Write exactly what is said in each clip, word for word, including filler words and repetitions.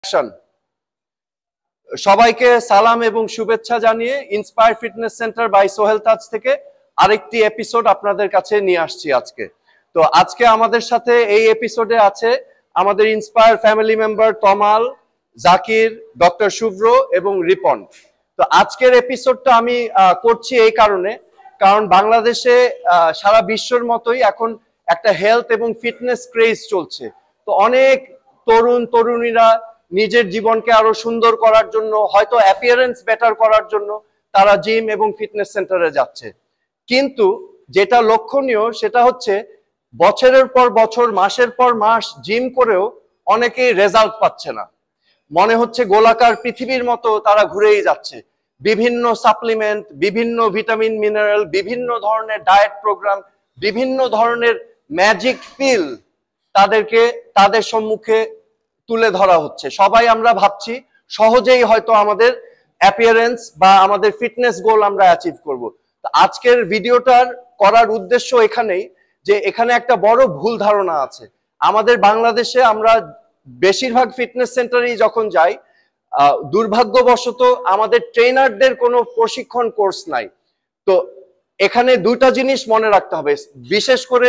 Action. সবাইকে সালাম এবং শুভেচ্ছা জানিয়ে inspire fitness centre by Sohel Taj থেকে আরেকটি এপিসোড আপনাদের কাছে নিয়ে আসছি আজকে। তো আজকে আমাদের সাথে এই এপিসোডে আছে আমাদের inspire family member Tamal, Zakir, doctor Shubhro এবং রিপন। তো আজকের এপিসোডটা আমি করছি এই কারণে, কারণ বাংলাদেশে সারা বিশ্বর মতোই এখন একটা হেলথ এবং ফিটনেস ক্রেজ চলছে। তো অনেক তরুণ তরুণীরা নিজের জীবনকে আরো সুন্দর করার জন্য, হয়তো অ্যাপিয়ারেন্স বেটার করার জন্য তারা জিম এবং ফিটনেস সেন্টারে যাচ্ছে। কিন্তু যেটা লক্ষণীয় সেটা হচ্ছে বছরের পর বছর, মাসের পর মাস জিম করেও অনেকেই রেজাল্ট পাচ্ছে না। মনে হচ্ছে গোলাকার পৃথিবীর মতো তারা ঘুরেই যাচ্ছে। বিভিন্ন সাপ্লিমেন্ট, বিভিন্ন ভিটামিন মিনারেল, বিভিন্ন ধরনের ডায়েট প্রোগ্রাম, বিভিন্ন ধরনের ম্যাজিক পিল তাদেরকে তাদের সম্মুখে তুলে ধরা হচ্ছে। সবাই আমরা ভাবছি সহজেই হয়তো আমাদের অ্যাপিয়ারেন্স বা আমাদের ফিটনেস গোল আমরা অ্যাচিভ করব। তো আজকের ভিডিওটার করার উদ্দেশ্য এখানেই যে এখানে একটা বড় ভুল ধারণা আছে। আমাদের বাংলাদেশে আমরা বেশিরভাগ ফিটনেস সেন্টারেই যখন যাই, দুর্ভাগ্যবশত আমাদের ট্রেনারদের কোনো প্রশিক্ষণ কোর্স নাই। তো এখানে দুইটা জিনিস মনে রাখতে হবে, বিশেষ করে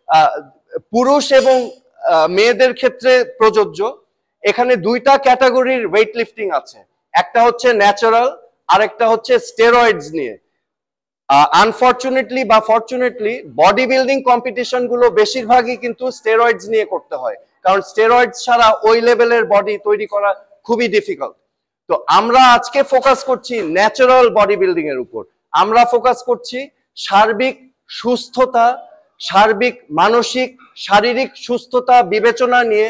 পুরুষ এবং মেয়েদের ক্ষেত্রে প্রযোজ্য। এখানে দুইটা ক্যাটাগরির ওয়েট লিফটিং আছে, একটা হচ্ছে ন্যাচারাল আর একটা হচ্ছে স্টেরয়েডস নিয়ে। আনফরচুনেটলি বা ফরচুনেটলি বডি বিল্ডিং কম্পিটিশন গুলো বেশিরভাগই কিন্তু স্টেরয়েডস নিয়ে করতে হয়, কারণ স্টেরয়েডস ছাড়া ওই লেভেলের বডি তৈরি করা খুবই ডিফিকাল্ট। তো আমরা আজকে ফোকাস করছি ন্যাচারাল বডি বিল্ডিং এর উপর। আমরা ফোকাস করছি সার্বিক সুস্থতা, সার্বিক মানসিক শারীরিক সুস্থতা বিবেচনা নিয়ে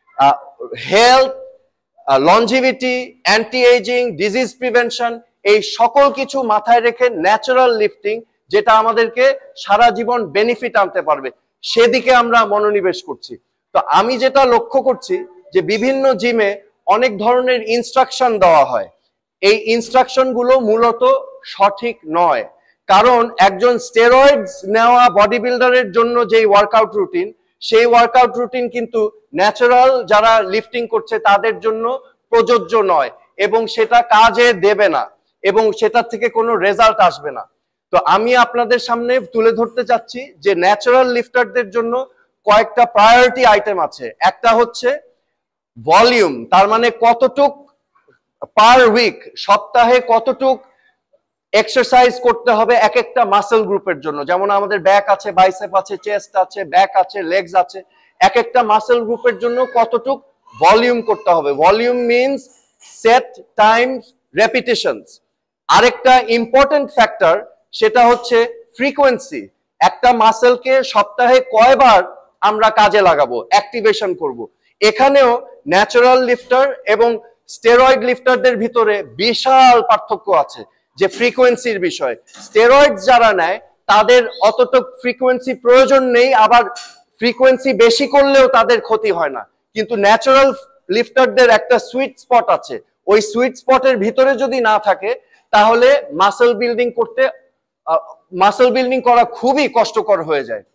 health, longevity, anti ageing, disease prevention, এই সকল কিছু মাথায় রেখে ন্যাচারাল লিফটিং, যেটা আমাদেরকে সারা জীবন বেনিফিট আনতে পারবে, সেদিকে আমরা মনোনিবেশ করছি। তো আমি যেটা লক্ষ্য করছি যে বিভিন্ন জিমে অনেক ধরনের ইনস্ট্রাকশন দেওয়া হয়। এই ইনস্ট্রাকশন গুলো মূলত সঠিক নয়, কারণ একজন স্টেরয়েডস নেওয়া বডি বিল্ডারের জন্য যেই ওয়ার্কআউট রুটিন, সেই ওয়ার্কআউট রুটিন কিন্তু ন্যাচারাল যারা লিফটিং করছে তাদের জন্য প্রযোজ্য নয়, এবং সেটা কাজে দেবে না এবং সেটা থেকে কোনো রেজাল্ট আসবে না। তো আমি আপনাদের সামনে তুলে ধরতে চাচ্ছি যে ন্যাচারাল লিফটারদের জন্য কয়েকটা প্রায়োরিটি আইটেম আছে। একটা হচ্ছে ভলিউম, তার মানে কতটুক পার উইক, সপ্তাহে কতটুক এক্সারসাইজ করতে হবে এক একটা মাসেল গ্রুপের জন্য। যেমন আমাদের ব্যাক আছে, বাইসেপ আছে, চেস্ট আছে, ব্যাক আছে, লেগস আছে। এক একটা মাসেল গ্রুপের জন্য কতটুক ভলিউম করতে হবে। Volume means set times repetitions. আরেকটা ইম্পর্টেন্ট ফ্যাক্টর সেটা হচ্ছে ফ্রিকোয়েন্সি। একটা মাসেলকে সপ্তাহে কয়বার আমরা কাজে লাগাবো, অ্যাক্টিভেশন করব। এখানেও ন্যাচারাল লিফটার এবং স্টেরয়েড লিফটারদের ভিতরে বিশাল পার্থক্য আছে, যে ফ্রিকোয়েন্সির বিষয়। স্টেরয়েড যারা নেয় তাদের অতটুক ফ্রিকোয়েন্সি প্রয়োজন নেই, আবার ফ্রিকোয়েন্সি বেশি করলেও তাদের ক্ষতি হয় না। কিন্তু ন্যাচারাল লিফটারদের একটা সুইট স্পট আছে, ওই সুইট স্পটের ভিতরে যদি না থাকে তাহলে মাসেল বিল্ডিং করতে মাসেল বিল্ডিং করা খুবই কষ্টকর হয়ে যায়।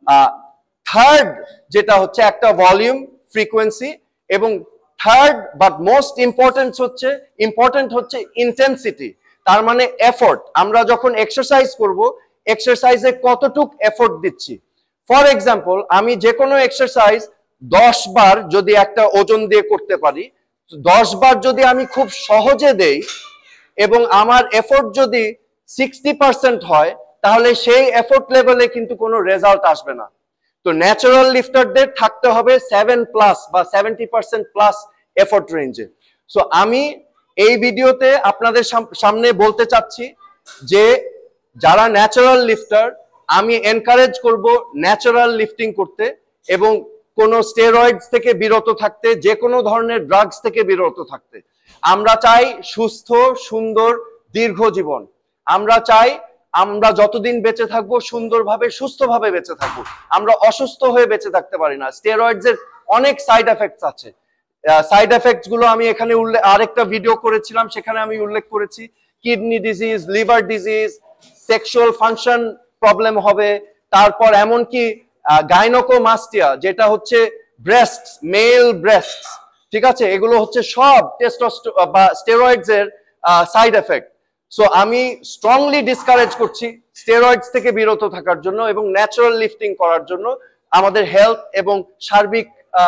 থার্ড যেটা হচ্ছে একটা ভলিউম, ফ্রিকোয়েন্সি, এবং থার্ড বাট মোস্ট ইম্পর্টেন্ট হচ্ছে ইম্পর্টেন্ট হচ্ছে ইন্টেন্সিটি, তার মানে এফোর্ট। আমরা যখন এক্সারসাইজ করব, এক্সারসাইজে কতটুক এফোর্ট দিচ্ছি। ফর এক্সাম্পল, আমি যে কোনো এক্সারসাইজ দশ বার যদি একটা ওজন দিয়ে করতে পারি, দশ বার যদি আমি খুব সহজে দেই এবং আমার এফোর্ট যদি সিক্সটি পার্সেন্ট হয়, তাহলে সেই এফোর্ট লেভেলে কিন্তু কোনো রেজাল্ট আসবে না। তো ন্যাচারাল লিফটারদের থাকতে হবে সেভেন প্লাস বা সেভেন্টি পার্সেন্ট প্লাস এফোর্ট রেঞ্জে। সো আমি এই ভিডিওতে আপনাদের সামনে বলতে চাচ্ছি যে যারা ন্যাচারাল লিফটার, আমি এনকারেজ করব ন্যাচারাল লিফটিং করতে এবং কোনো স্টেরয়েডস থেকে বিরত থাকতে, যে কোনো ধরনের ড্রাগস থেকে বিরত থাকতে। আমরা চাই সুস্থ, সুন্দর, দীর্ঘ জীবন। আমরা চাই আমরা যতদিন বেঁচে থাকবো সুন্দরভাবে, সুস্থভাবে বেঁচে থাকবো। আমরা অসুস্থ হয়ে বেঁচে থাকতে পারি না। স্টেরয়েডস এর অনেক সাইড এফেক্টস আছে। সাইড এফেক্টস গুলো আমি এখানে উল্লেখ, আরেকটা ভিডিও করেছিলাম সেখানে আমি উল্লেখ করেছি। Kidney disease, liver disease, sexual function problem হবে, তারপর এমনকি গাইনোকোমাস্টিয়া যেটা হচ্ছে ব্রেস্ট, মেল ব্রেস্ট, ঠিক আছে, এগুলো হচ্ছে সব টেস্টোস্টেরন বা স্টেরয়েডস এর সাইড এফেক্ট। সো আমি স্ট্রংলি ডিসকারেজ করছি স্টেরয়েডস থেকে বিরত থাকার জন্য এবং ন্যাচারাল লিফটিং করার জন্য আমাদের হেলথ এবং সার্বিক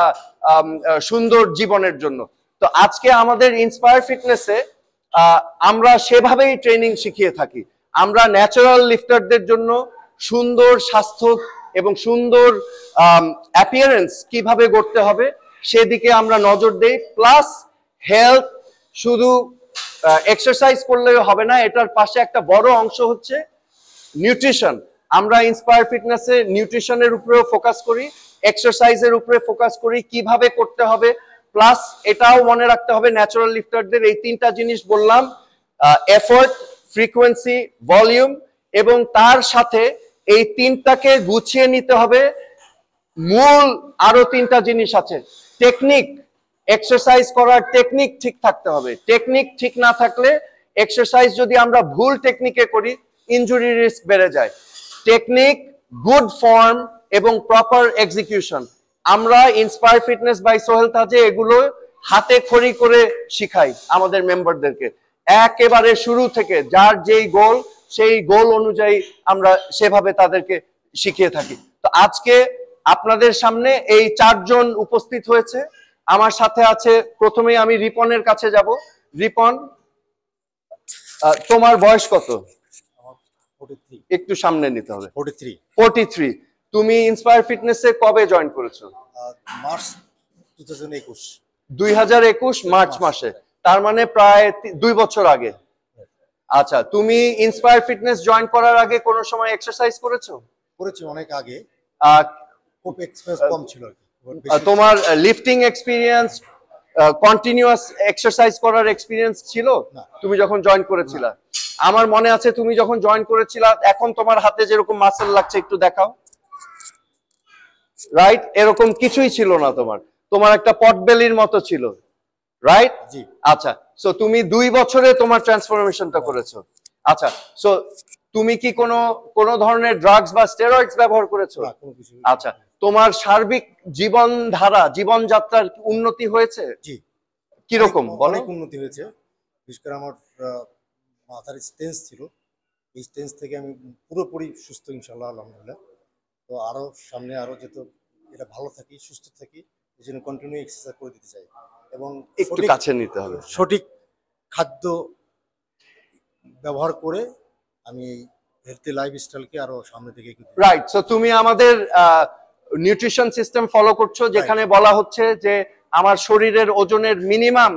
সুন্দর জীবনের জন্য। তো আজকে আমাদের ইন্সপায়ার ফিটনেসে আমরা সেভাবেই ট্রেনিং শিখিয়ে থাকি। আমরা ন্যাচারাল লিফটারদের জন্য সুন্দর স্বাস্থ্য এবং সুন্দর অ্যাপিয়ারেন্স কিভাবে গড়তে হবে সেদিকে আমরা নজর দেই। প্লাস হেলথ শুধু এক্সারসাইজ করলে হবে না, এটার পাশে একটা বড় অংশ হচ্ছে নিউট্রিশন। আমরা ইন্সপায়ার ফিটনেসে নিউট্রিশনের উপরেও ফোকাস করি, এক্সারসাইজের উপরে ফোকাস করি, কিভাবে করতে হবে। প্লাস এটাও মনে রাখতে হবে ন্যাচারাল লিফটারদের এই তিনটা জিনিস বললাম, এফোর্ট, ফ্রিকোয়েন্সি, ভলিউম, এবং তার সাথে এই তিনটাকে গুছিয়ে নিতে হবে। মূল আরো তিনটা জিনিস আছে, টেকনিক, এক্সারসাইজ করার টেকনিক ঠিক থাকতে হবে। টেকনিক ঠিক না থাকলে এক্সারসাইজ যদি আমরা ভুল টেকনিকে করি ইনজুরি রিস্ক বেড়ে যায়। টেকনিক, গুড ফর্ম এবং প্রপার এক্সিকিউশন আমরা ইন্সপায়ার ফিটনেস বাই সোহেল তাজে এগুলো হাতে খড়ি করে শিখাই আমাদের মেম্বারদেরকে। একেবারে শুরু থেকে যার যেই গোল সেই গোল অনুযায়ী আমরা সেভাবে তাদেরকে শিখিয়ে থাকি। তো আজকে আপনাদের সামনে এই চারজন উপস্থিত হয়েছে। আমার সাথে আছে, প্রথমেই আমি রিপনের কাছে যাব। রিপন, তোমার বয়স কত? একটু সামনে নিতে হবে। Forty three. তুমি ইন্সপায়ার ফিটনেসে কবে জয়েন করেছো? মার্চ একুশ দুই হাজার একুশ মার্চ মাসে, তার মানে প্রায় দুই বছর আগে। আচ্ছা, তুমি ইন্সপায়ার ফিটনেস জয়েন করার আগে কোনো সময় এক্সারসাইজ করেছো? করেছি, অনেক আগে, খুব এক্সপেন্স কম ছিল আর কি। তোমার লিফটিং এক্সপেরিয়েন্স, কন্টিনিউয়াস এক্সারসাইজ করার এক্সপেরিয়েন্স ছিল তুমি যখন জয়েন করেছিলা? আমার মনে আছে তুমি যখন জয়েন করেছিলা, এখন তোমার হাতে যেরকম মাসেল লাগছে একটু দেখাও। রাইট, এরকম কিছুই ছিল না তোমার, তোমার একটা পটবেলির মতো ছিল, রাইট? জি। আচ্ছা, সো তুমি দুই বছরে তোমার ট্রান্সফরমেশনটা করেছো। আচ্ছা, সো তুমি কি কোনো কোনো ধরনের ড্রাগস বা স্টেরয়েডস ব্যবহার করেছো? না, কোনো কিছু। আচ্ছা, তোমার সার্বিক জীবনধারা, জীবনযাত্রার উন্নতি হয়েছে? জি। কিরকম বলো? অনেক উন্নতি হয়েছে। বিশেষ করে আমার মাথার স্টেন্স ছিল, এই স্টেন্স থেকে আমি পুরোপুরি সুস্থ ইনশাআল্লাহ, আলহামদুলিল্লাহ। তো আরো সামনে আরো যেহেতু এটা ভালো থাকি, সুস্থ থাকি, এই জন্য কন্টিনিউ এক্সারসাইজ করে দিতে চাই এবং একটু কাছে নিতে হবে। সঠিক খাদ্য ব্যবহার করে আমি এই হেলথি লাইফস্টাইলকে আরো সামনে দিকে। রাইট, সো তুমি আমাদের নিউট্রিশন সিস্টেম ফলো করছো, যেখানে বলা হচ্ছে যে আমার শরীরের ওজনের মিনিমাম,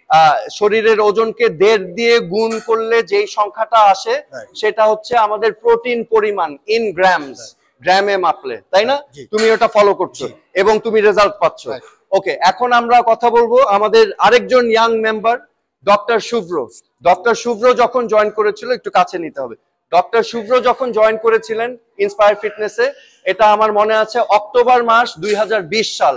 শরীরের ওজনকে দেড় দিয়ে গুণ করলে যেই সংখ্যাটা আসে সেটা হচ্ছে আমাদের প্রোটিন পরিমাণ ইন গ্রামস, গ্রামে মাপলে, তাই না? তুমি ওটা ফলো করছো এবং তুমি রেজাল্ট পাচ্ছ। ওকে, এখন আমরা কথা বলবো আমাদের আরেকজন young member, doctor Shubhro. Doctor Shubhro যখন জয়েন করেছিল, একটু কাছে নিতে হবে। ডক্টর শুভ্র যখন জয়েন করেছিলেন ইন্সপায়ার ফিটনেসে, এটা আমার মনে আছে অক্টোবর মাস দুই হাজার বিশ সাল,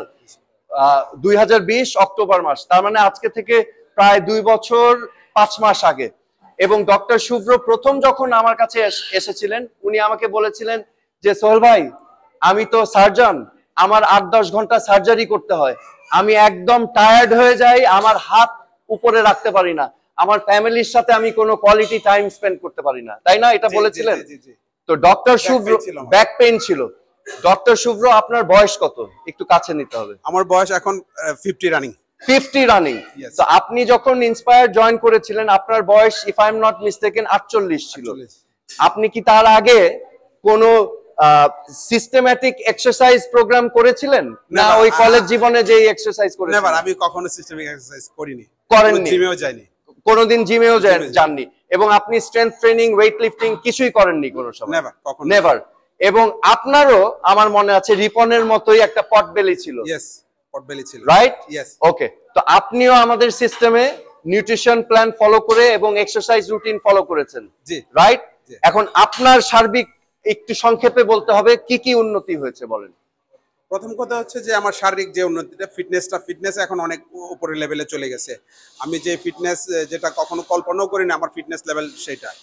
দুই হাজার বিশ অক্টোবর মাস, তার মানে আজকে থেকে প্রায় দুই বছর পাঁচ মাস আগে। এবং ডক্টর শুভ্র প্রথম যখন আমার কাছে এসেছিলেন, উনি আমাকে বলেছিলেন যে সোহেল ভাই, আমি তো সার্জন, আমার আট দশ ঘন্টা সার্জারি করতে হয়, আমি একদম টায়ার্ড হয়ে যাই, আমার হাত উপরে রাখতে পারি না, আমার ফ্যামিলির সাথে আমি কোনো কোয়ালিটি টাইম স্পেন্ড করতে পারি না, তাই না? এটা বলেছিলেন। তো ডক্টর শুভ্র, ব্যাক পেইন ছিল। ডক্টর শুভ্র, আপনার বয়স কত? একটু কাছে নিতে হবে। আমার বয়স এখন ফিফটি রানিং। Fifty running. তো আপনি যখন ইন্সপায়ার জয়েন করেছিলেন, আপনার বয়স if I am not mistaken আটচল্লিশ ছিল। আপনি কি তার আগে কোনো সিস্টেম্যাটিক এক্সারসাইজ প্রোগ্রাম করেছিলেন না ওই কলেজ জীবনে যেই এক্সারসাইজ করেছিলেন? নেভার, আমি কখনো সিস্টেমিক এক্সারসাইজ করিনি, করেননি, জিমেও যাইনি, কোনোদিন জিমেও যাননি, এবং আপনি স্ট্রেংথ ট্রেনিং, ওয়েট লিফটিং কিছুই করেননি কোনো সময়? নেভার, কখনো নেভার। এবং আপনারও আমার মনে আছে রিপনের মতোই একটা পটবেলি ছিল। ইয়েস, পটবেলি ছিল, রাইট? ইয়েস। ওকে, তো আপনিও আমাদের সিস্টেমে নিউট্রিশন প্ল্যান ফলো করে এবং এক্সারসাইজ রুটিন ফলো করেছেন, জি, রাইট? এখন আপনার সার্বিক একটু সংক্ষেপে বলতে হবে কি কি উন্নতি হয়েছে, বলেন। প্রথম কথা হচ্ছে যে আমার শারীরিক যে উন্নতিটা, ফিটনেসটা, ফিটনেস এখন অনেক উপরের লেভেলে চলে গেছে। আমি যে ফিটনেস যেটা কখনো কল্পনাও করিনি, আমার ফিটনেস লেভেল সেটা।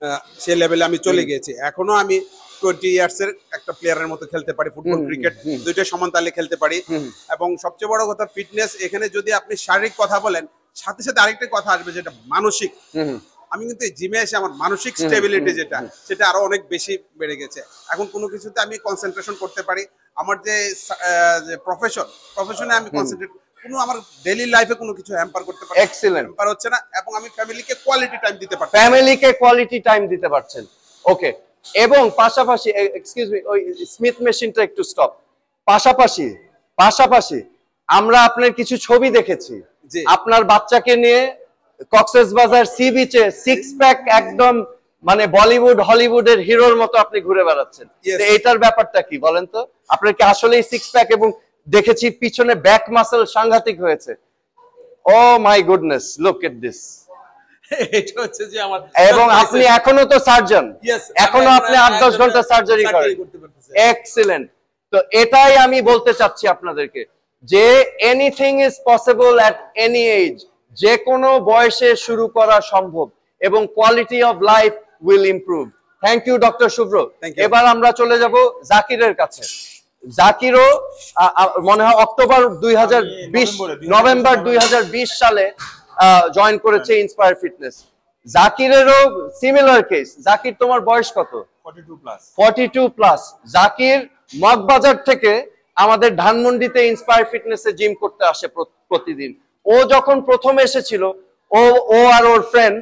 সেই লেভেলে আমি চলে গিয়েছি। এখনো আমি টোয়েন্টি ইয়ার্স এর একটা প্লেয়ারের মতো খেলতে পারি, ফুটবল ক্রিকেট দুইটা সমান তালে খেলতে পারি। এবং সবচেয়ে বড় কথা ফিটনেস, এখানে যদি আপনি শারীরিক কথা বলেন, সাথে সাথে আরেকটা কথা আসবে যেটা মানসিক। আমি কিন্তু জিমে এসে আমার মানসিক স্টেবিলিটি যেটা সেটা আরো অনেক বেশি বেড়ে গেছে। এখন কোনো কিছুতে আমি কনসেন্ট্রেশন করতে পারি। আমার যে প্রফেশন প্রফেশনে আমি কনসেন্ট্রেট, কোনো আমার ডেইলি লাইফে কোনো কিছু হ্যাম্পার করতে পারি, এক্সিলেন্ট হ্যাম্পার হচ্ছে না। এবং আমি ফ্যামিলিকে কোয়ালিটি টাইম দিতে পারছি, ফ্যামিলিকে কোয়ালিটি টাইম দিতে পারছেন। ওকে, এবং পাশাপাশি এক্সকিউজ মি, ওই স্মিথ মেশিনটা একটু স্টপ। পাশাপাশি পাশাপাশি আমরা আপনার কিছু ছবি দেখেছি, আপনার বাচ্চাকে নিয়ে কক্সেস বাজার সি বিচে সিক্স প্যাক একদম মানে বলিউড হলিউডের হিরোর মতো আপনি ঘুরে বেড়াচ্ছেন। এটার ব্যাপারটা কি বলেন তো? আপনার কি আসলেই সিক্স প্যাক? এবং দেখেছি পিছনে ব্যাক মাসল সাংঘাতিক হয়েছে। Oh my goodness, look at this. এটা হচ্ছে যে আমার, এবং আপনি এখনো তো সার্জন, এখনো আপনি আট দশ ঘন্টা সার্জারি করেন। এক্সিলেন্ট। তো এটাই আমি বলতে চাচ্ছি আপনাদেরকে যে anything is possible at any age, যে কোনো বয়সে শুরু করা সম্ভব এবং quality of life will improve. Thank you doctor Shubhro. এবার আমরা চলে যাব জাকিরের কাছে। জাকিরও মনে হয় অক্টোবর দুই হাজার বিশ নভেম্বর দুই হাজার বিশ সালে জয়েন করেছে ইন্সপায়ার ফিটনেস। জাকিরেরও সিমিলার কেস। জাকির, তোমার বয়স কত? Forty two plus. Zakir Moghbazar থেকে আমাদের ধানমন্ডিতে ইন্সপায়ার ফিটনেসে জিম করতে আসে প্রতিদিন। ও যখন প্রথম এসেছিল, ও ও আর ওর ফ্রেন্ড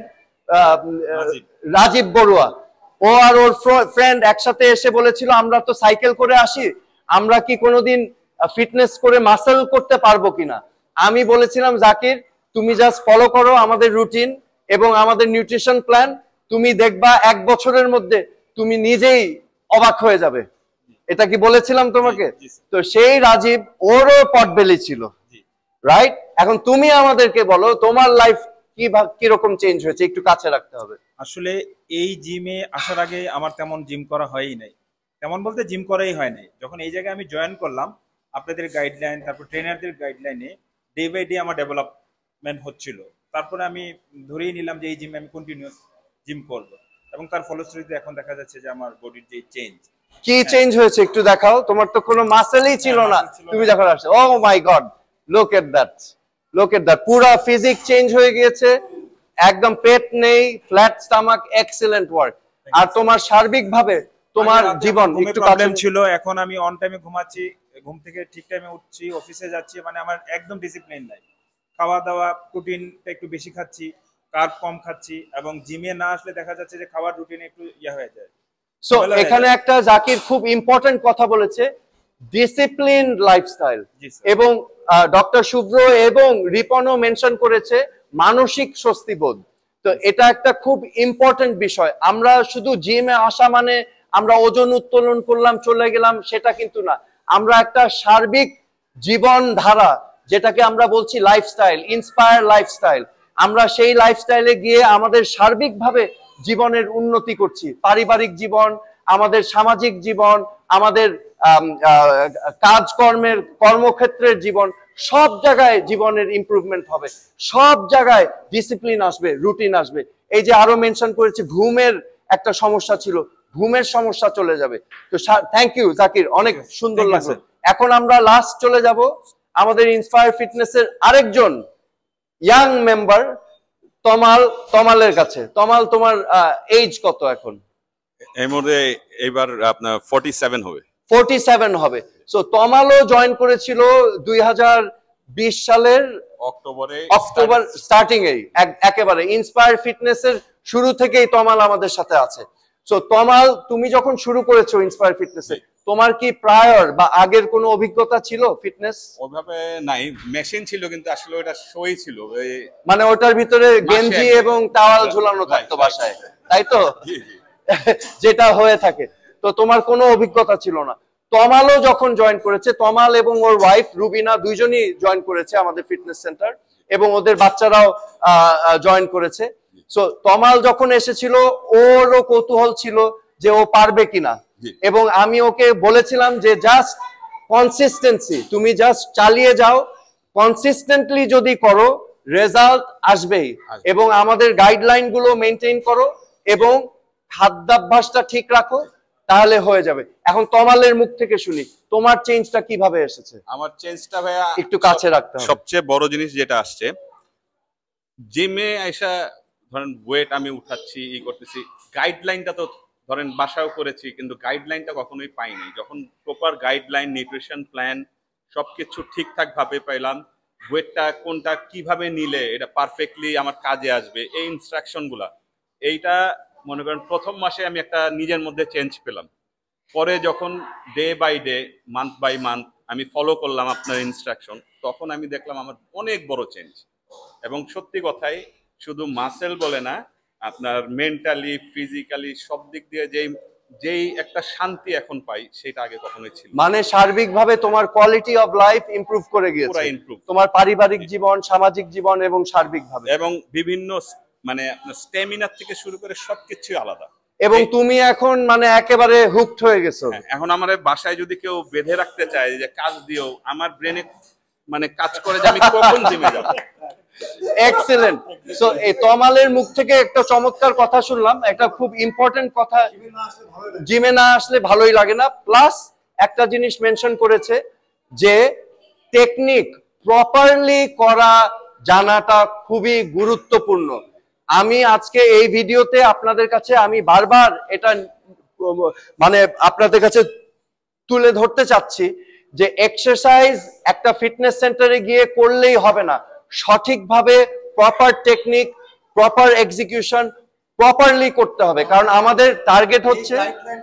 রাজীব বড়ুয়া, ও আর ওর ফ্রেন্ড একসাথে এসে বলেছিল আমরা তো সাইকেল করে আসি, আমরা কি কোনোদিন ফিটনেস করে মাসেল করতে পারবো কিনা। আমি বলেছিলাম জাকির, তুমি জাস্ট ফলো করো আমাদের রুটিন এবং আমাদের নিউট্রিশন প্ল্যান, তুমি দেখবা এক বছরের মধ্যে তুমি নিজেই অবাক হয়ে যাবে। এটা কি বলেছিলাম তোমাকে? তো সেই রাজীব, ওরও পটবেলি ছিল, রাইট? এখন তুমি আমাদেরকে বলো তোমার লাইফ কি কিরকম চেঞ্জ হয়েছে, একটু কাছে রাখতে হবে। আসলে এই জিমে আসার আগে আমার তেমন জিম করা হয়ই নাই, তেমন বলতে জিম করাই হয় নাই। যখন এই জায়গায় আমি জয়েন করলাম আপনাদের গাইডলাইন, তারপর ট্রেনারদের গাইডলাইনে ডে বাই ডে আমার ডেভেলপমেন্ট হচ্ছিল। তারপরে আমি ধরেই নিলাম যে এই জিমে আমি কন্টিনিউয়াস জিম করব, এবং তার ফলশ্রুতিতে এখন দেখা যাচ্ছে যে আমার বডির যে চেঞ্জ। কি চেঞ্জ হয়েছে একটু দেখাও। তোমার তো কোনো মাসেলই ছিল না, তুমি যখন আসছো। Oh my God, look at that, look at that. পুরো ফিজিক চেঞ্জ হয়ে গিয়েছে, একদম পেট নেই, ফ্ল্যাট স্টমাক, এক্সিলেন্ট ওয়ার্ক। আর তোমার সার্বিকভাবে তোমার জীবন একটু প্রবলেম ছিল, এখন আমি অন টাইমে ঘুমাচ্ছি, ঘুম থেকে ঠিক টাইমে উঠছি, অফিসে যাচ্ছি, মানে আমার একদম ডিসিপ্লিন নাই। খাওয়া দাওয়া প্রোটিনটা একটু বেশি খাচ্ছি, কার্ব কম খাচ্ছি, এবং জিমে না আসলে দেখা যাচ্ছে যে খাওয়ার রুটিনে একটু ইয়া হয়ে যায়। সো এখানে একটা জাকির খুব ইম্পর্টেন্ট কথা বলেছে, ডিসিপ্লিন লাইফস্টাইল। এবং ডক্টর শুভ্র এবং রিপনও মেনশন করেছে মানসিক স্বস্তিবোধ। তো এটা একটা খুব ইম্পর্টেন্ট বিষয়। আমরা শুধু জিমে আসা মানে আমরা ওজন উত্তোলন করলাম চলে গেলাম, সেটা কিন্তু না। আমরা একটা সার্বিক জীবন ধারা, যেটাকে আমরা বলছি লাইফস্টাইল, ইন্সপায়ার লাইফস্টাইল, আমরা সেই লাইফস্টাইলে গিয়ে আমাদের সার্বিকভাবে জীবনের উন্নতি করছি। পারিবারিক জীবন, আমাদের সামাজিক জীবন, আমাদের কাজকর্মের কর্মক্ষেত্রের জীবন, সব জায়গায় জীবনের ইমপ্রুভমেন্ট হবে, সব জায়গায় ডিসিপ্লিন আসবে, রুটিন আসবে। এই যে আরো মেনশন করেছে ঘুমের একটা সমস্যা ছিল, ঘুমের সমস্যা চলে যাবে। তো থ্যাংক ইউ জাকির, অনেক সুন্দর লাগলো। এখন আমরা লাস্ট চলে যাব আমাদের ইন্সপায়ার ফিটনেসের আরেকজন ইয়াং মেম্বার তমাল, তমালের কাছে। তমাল, তোমার এজ কত এখন? এই মুহূর্তে এবার আপনার ফর্টি সেভেন হবে। ফর্টি সেভেন হবে। সো তমালও জয়েন করেছিল দুই হাজার বিশ সালের অক্টোবরে, অক্টোবর স্টার্টিং এই একেবারে ইন্সপায়ার ফিটনেসের শুরু থেকেই তমাল আমাদের সাথে আছে। সো তমাল, তুমি যখন শুরু করেছো ইন্সপায়ার ফিটনেসে, তোমার কি প্রায়র বা আগের কোনো অভিজ্ঞতা ছিল ফিটনেস? ওইভাবে নাই, মেশিন ছিল কিন্তু আসলে ওটা শোই ছিল, মানে ওটার ভিতরে গেঞ্জি এবং টাওয়াল ঝুলানো থাকতো বাসায়, তাই তো? যেটা হয়ে থাকে। তো তোমার কোনো অভিজ্ঞতা ছিল না। তমালও যখন জয়েন করেছে, তমাল এবং ওর ওয়াইফ রুবিনা দুইজনই জয়েন করেছে আমাদের ফিটনেস সেন্টার, এবং ওদের বাচ্চারাও জয়েন করেছে। সো তমাল যখন এসেছিল, ওরও কৌতূহল ছিল যে ও পারবে কিনা, এবং আমি ওকে বলেছিলাম যে জাস্ট কনসিস্টেন্সি, তুমি জাস্ট চালিয়ে যাও, কনসিস্টেন্টলি যদি করো রেজাল্ট আসবেই, এবং আমাদের গাইডলাইন গুলো মেনটেন করো, এবং খাদ্যাভ্যাসটা ঠিক রাখো, তাহলে হয়ে যাবে। এখন তমালের মুখ থেকে শুনি, তোমার চেঞ্জটা কিভাবে এসেছে? আমার চেঞ্জটা ভাইয়া একটু কাছে রাখতে হবে। সবচেয়ে বড় জিনিস যেটা আসছে, জিমে আইসা ধরেন ওয়েট আমি উঠাচ্ছি, ই করতেছি, গাইডলাইনটা তো ধরেন বাসাও করেছি, কিন্তু গাইডলাইনটা কখনোই পাই নাই। যখন প্রপার গাইডলাইন, নিউট্রিশন প্ল্যান সবকিছু ঠিকঠাক ভাবে পাইলাম, ওয়েটটা কোনটা কিভাবে নিলে এটা পারফেক্টলি আমার কাজে আসবে, এই ইনস্ট্রাকশন গুলা, এইটা মনে করেন প্রথম মাসে আমি একটা নিজের মধ্যে চেঞ্জ পেলাম। পরে যখন day by day, month by month আমি ফলো করলাম আপনার ইনস্ট্রাকশন, তখন আমি দেখলাম আমার অনেক বড় চেঞ্জ। এবং সত্যি কথাই শুধু মাসেল বলে না, আপনার মেন্টালি, ফিজিক্যালি সব দিক দিয়ে যেই যেই একটা শান্তি এখন পাই, সেটা আগে কখনোই ছিল। মানে সার্বিকভাবে তোমার কোয়ালিটি অফ লাইফ ইমপ্রুভ করে গিয়েছে, পুরো ইমপ্রুভ, তোমার পারিবারিক জীবন, সামাজিক জীবন এবং সার্বিকভাবে, এবং বিভিন্ন মানে আপনার স্ট্যামিনার থেকে শুরু করে সবকিছু আলাদা। এবং তুমি এখন মানে একেবারে হুকড হয়ে গেছো। এখন আমার বাসায় যদি কেউ বেঁধে রাখতে চায় যে কাজ দিও, আমার ব্রেনে মানে কাজ করে যে আমি কখন জিমে যাব। এক্সেলেন্ট। সো এই তমালের মুখ থেকে একটা চমৎকার কথা শুনলাম, একটা খুব ইম্পর্টেন্ট কথা, জিমে না আসলে ভালোই লাগে না। প্লাস একটা জিনিস মেনশন করেছে যে টেকনিক প্রপারলি করা জানাটা খুবই গুরুত্বপূর্ণ। আমি আজকে এই ভিডিওতে আপনাদের কাছে আমি বারবার এটা মানে আপনাদের কাছে তুলে ধরতে চাচ্ছি যে এক্সারসাইজ একটা ফিটনেস সেন্টারে গিয়ে করলেই হবে না, সঠিকভাবে proper technique, proper execution properly করতে হবে। কারণ আমাদের টার্গেট হচ্ছে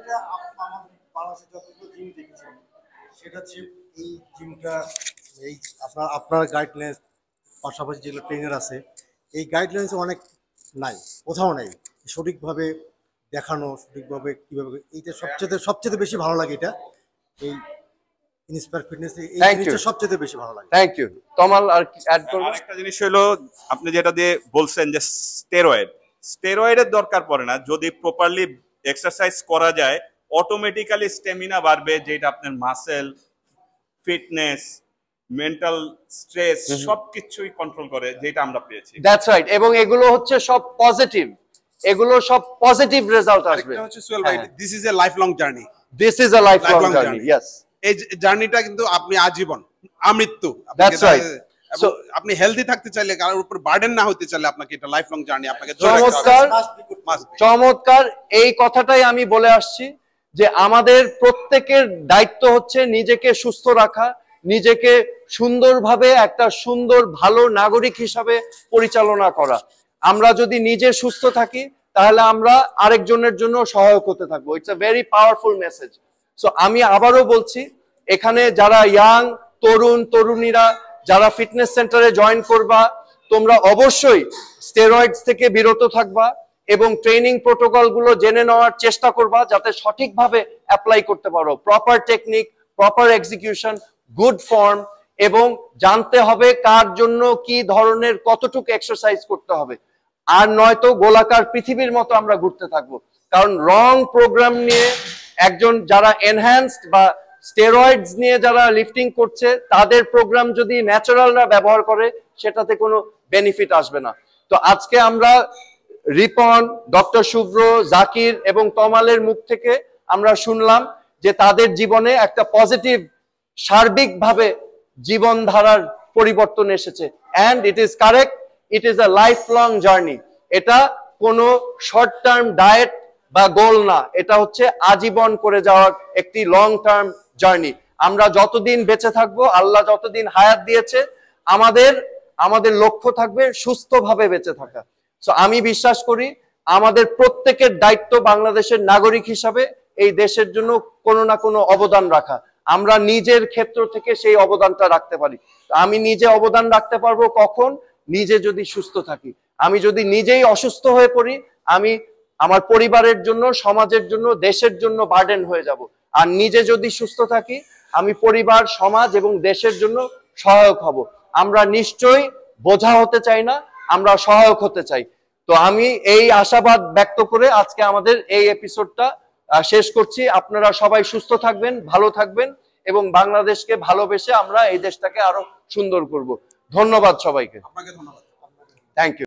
সেটা হচ্ছে এই জিমটা, এই আপনার আপনার গাইডলাইন পাশাপাশি যেগুলো ট্রেনার আছে, এই গাইডলাইন্স অনেক নাই, কোথাও নাই সঠিকভাবে দেখানো, সঠিকভাবে কিভাবে, এইটা সবচেয়ে সবচেয়ে বেশি ভালো লাগে। এটা এই ইন্সপায়ার ফিটনেস এই জিনিসটা সবচেয়ে বেশি ভালো লাগে। Thank you. তমাল আর অ্যাড করব? আরেকটা জিনিস হলো, আপনি যেটা দিয়ে বলছেন যে স্টেরয়েড, স্টেরয়েডের দরকার পড়ে না, যদি প্রপারলি এক্সারসাইজ করা যায় অটোমেটিক্যালি স্ট্যামিনা বাড়বে, যেটা আপনার মাসেল, ফিটনেস, মেন্টাল স্ট্রেস সবকিছুই কন্ট্রোল করে, যেটা আমরা পেয়েছি। That's right. এবং এগুলো হচ্ছে সব পজিটিভ, এগুলো সব পজিটিভ রেজাল্ট আসবে। আরেকটা হচ্ছে সোহেল ভাই, this is a lifelong journey. This is a lifelong journey, yes. এই জার্নিটা কিন্তু আপনি আজীবন, আমৃত্যু। That's right. সো আপনি হেলদি থাকতে চাইলে, কারোর উপর বার্ডেন না হতে চাইলে, আপনাকে এটা লাইফ লং জার্নি, আপনাকে চমৎকার চমৎকার এই কথাটাই আমি বলে আসছি যে আমাদের প্রত্যেকের দায়িত্ব হচ্ছে নিজেকে সুস্থ রাখা, নিজেকে সুন্দরভাবে একটা সুন্দর ভালো নাগরিক হিসাবে পরিচালনা করা। আমরা যদি নিজে সুস্থ থাকি, তাহলে আমরা আরেকজনের জন্য সহায়ক হতে থাকবো। It's a very powerful message. So আমি আবারও বলছি, এখানে যারা ইয়াং তরুণ তরুণীরা যারা ফিটনেস সেন্টারে জয়েন করবা, তোমরা অবশ্যই স্টেরয়েডস থেকে বিরত থাকবা এবং ট্রেনিং প্রোটোকল গুলো জেনে নেওয়ার চেষ্টা করবা, যাতে সঠিকভাবে অ্যাপ্লাই করতে পারো। Proper technique, proper execution, good form, এবং জানতে হবে কার জন্য কি ধরনের কতটুকু এক্সারসাইজ করতে হবে। আর নয়তো গোলাকার পৃথিবীর মতো আমরা ঘুরতে থাকবো। কারণ রং প্রোগ্রাম নিয়ে একজন যারা এনহ্যান্সড বা স্টেরয়েডস নিয়ে যারা লিফটিং করছে, তাদের প্রোগ্রাম যদি ন্যাচারালরা ব্যবহার করে, সেটাতে কোনো বেনিফিট আসবে না। তো আজকে আমরা রিপন, ডক্টর শুভ্র, জাকির এবং তমালের মুখ থেকে আমরা শুনলাম যে তাদের জীবনে একটা পজিটিভ সার্বিকভাবে জীবনধারার পরিবর্তন এসেছে। And it is correct, it is a lifelong journey. এটা কোনো শর্ট টার্ম ডায়েট বা গোল না, এটা হচ্ছে আজীবন করে যাওয়ার একটি লং টার্ম জার্নি। আমরা যতদিন বেঁচে থাকবো, আল্লাহ যতদিন হায়াত দিয়েছে, আমাদের আমাদের লক্ষ্য থাকবে সুস্থভাবে বেঁচে থাকা। সো আমি বিশ্বাস করি আমাদের প্রত্যেকের দায়িত্ব বাংলাদেশের নাগরিক হিসাবে এই দেশের জন্য কোনো না কোনো অবদান রাখা। আমরা নিজের ক্ষেত্র থেকে সেই অবদানটা রাখতে পারি। আমি নিজে অবদান রাখতে পারবো কখন? নিজে যদি সুস্থ থাকি। আমি যদি নিজেই অসুস্থ হয়ে পড়ি, আমি আমার পরিবারের জন্য, সমাজের জন্য, দেশের জন্য বার্ডেন হয়ে যাব। আর নিজে যদি সুস্থ থাকি, আমি পরিবার, সমাজ এবং দেশের জন্য সহায়ক হব। আমরা নিশ্চয়ই বোঝা হতে চাই না, আমরা সহায়ক হতে চাই। তো আমি এই আশাবাদ ব্যক্ত করে আজকে আমাদের এই এপিসোডটা শেষ করছি। আপনারা সবাই সুস্থ থাকবেন, ভালো থাকবেন এবং বাংলাদেশকে ভালোবেসে আমরা এই দেশটাকে আরো সুন্দর করব। ধন্যবাদ সবাইকে। আপনাকে ধন্যবাদ। Thank you.